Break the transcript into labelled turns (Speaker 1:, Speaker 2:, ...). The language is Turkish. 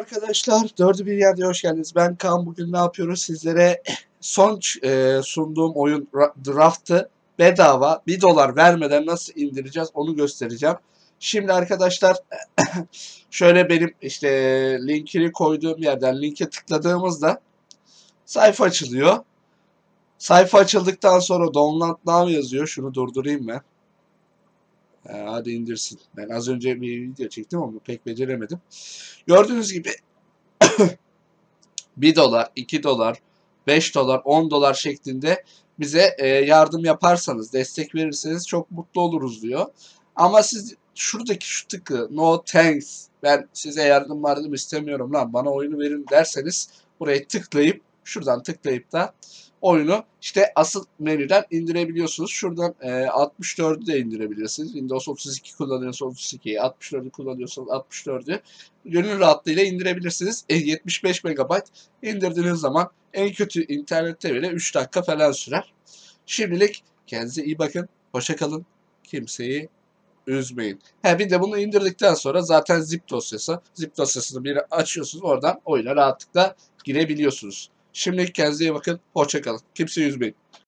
Speaker 1: Arkadaşlar dördü bir yerde hoş geldiniz. Ben Kaan. Bugün ne yapıyoruz? Sizlere son sunduğum oyun Draft'ı bedava $1 vermeden nasıl indireceğiz onu göstereceğim. Şimdi arkadaşlar şöyle benim işte linkini koyduğum yerden linke tıkladığımızda sayfa açılıyor. Sayfa açıldıktan sonra download now yazıyor. Şunu durdurayım ben. Hadi indirsin. Ben az önce bir video çektim ama pek beceremedim. Gördüğünüz gibi $1, $2, $5, $10 şeklinde bize yardım yaparsanız, destek verirseniz çok mutlu oluruz diyor. Ama siz şuradaki şu tıkı no thanks, ben size yardım istemiyorum lan, bana oyunu verin derseniz buraya tıklayıp şuradan tıklayıp da oyunu işte asıl menüden indirebiliyorsunuz. Şuradan 64'ü de indirebilirsiniz. Windows 32 kullanıyorsanız 32'yi, 64'ü kullanıyorsanız 64'ü gönül rahatlığıyla indirebilirsiniz. 75 MB indirdiğiniz zaman en kötü internette bile 3 dakika falan sürer. Şimdilik kendinize iyi bakın. Hoşça kalın. Kimseyi üzmeyin. Bir de bunu indirdikten sonra zaten zip dosyası. Zip dosyasını bir açıyorsunuz. Oradan oyuna rahatlıkla girebiliyorsunuz. Şimdilik kendinize iyi bakın. Hoşça kalın. Kimseyi üzmeyin.